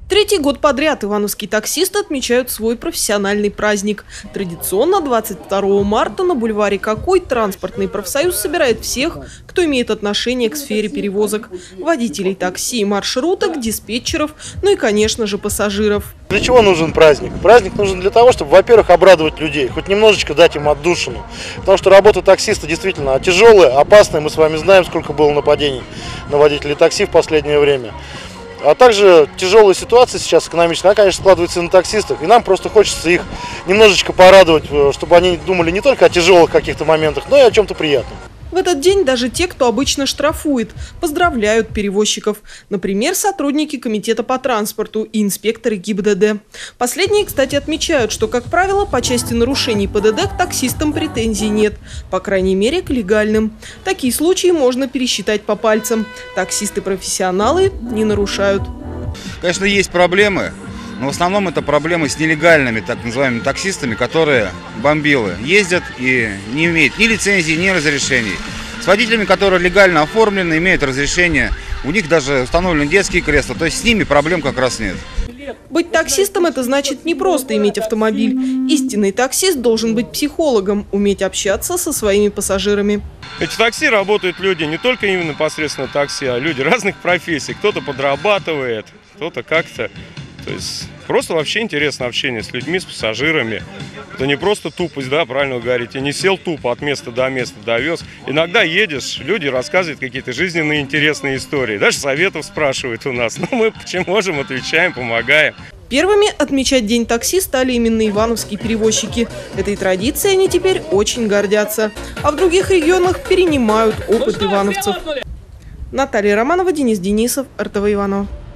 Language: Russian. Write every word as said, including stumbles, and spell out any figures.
Третий год подряд ивановские таксисты отмечают свой профессиональный праздник. Традиционно двадцать второго марта на бульваре Какой транспортный профсоюз собирает всех, кто имеет отношение к сфере перевозок. Водителей такси и маршруток, диспетчеров, ну и, конечно же, пассажиров. Для чего нужен праздник? Праздник нужен для того, чтобы, во-первых, обрадовать людей, хоть немножечко дать им отдушину. Потому что работа таксиста действительно тяжелая, опасная. Мы с вами знаем, сколько было нападений на водителей такси в последнее время. А также тяжелая ситуация сейчас экономическая, она, конечно, складывается и на таксистах. И нам просто хочется их немножечко порадовать, чтобы они думали не только о тяжелых каких-то моментах, но и о чем-то приятном. В этот день даже те, кто обычно штрафует, поздравляют перевозчиков. Например, сотрудники комитета по транспорту и инспекторы ГИБДД. Последние, кстати, отмечают, что, как правило, по части нарушений ПДД к таксистам претензий нет. По крайней мере, к легальным. Такие случаи можно пересчитать по пальцам. Таксисты-профессионалы не нарушают. Конечно, есть проблемы. Но в основном это проблемы с нелегальными, так называемыми таксистами, которые бомбилы ездят и не имеют ни лицензии, ни разрешений. С водителями, которые легально оформлены, имеют разрешение, у них даже установлены детские кресла, то есть с ними проблем как раз нет. Быть таксистом – это значит не просто иметь автомобиль. Истинный таксист должен быть психологом, уметь общаться со своими пассажирами. Эти такси работают люди не только именно непосредственно такси, а люди разных профессий. Кто-то подрабатывает, кто-то как-то. То есть просто вообще интересное общение с людьми, с пассажирами. Это не просто тупость, да, правильно вы говорите, не сел тупо от места до места, довез. Иногда едешь, люди рассказывают какие-то жизненные интересные истории. Даже советов спрашивают у нас. Но мы чем можем, отвечаем, помогаем. Первыми отмечать День такси стали именно ивановские перевозчики. Этой традицией они теперь очень гордятся. А в других регионах перенимают опыт ивановцев. Наталья Романова, Денис Денисов, эр тэ вэ Иваново.